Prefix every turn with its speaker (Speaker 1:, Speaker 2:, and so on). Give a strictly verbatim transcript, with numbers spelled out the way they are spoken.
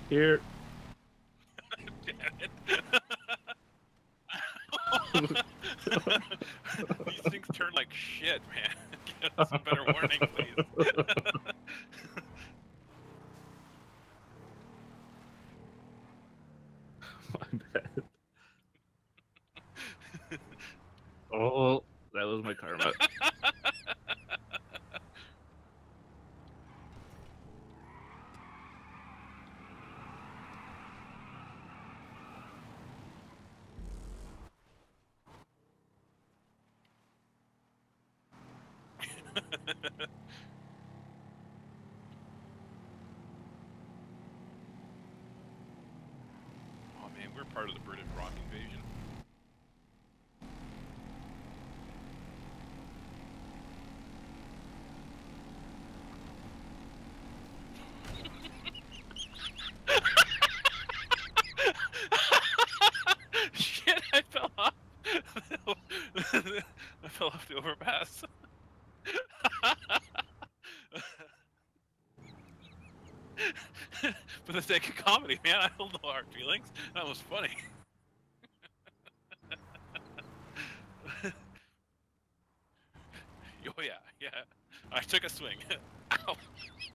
Speaker 1: Here.
Speaker 2: Damn it. These things turn like shit, man. Give us some better warning, please.
Speaker 1: My bad. Oh, that was my karma.
Speaker 2: Oh man, we're part of the British rock invasion. Shit, I fell off. I fell off the overpass. For the sake of comedy, man, I hold no hard feelings. That was funny. Oh yeah, yeah. I took a swing. Ow.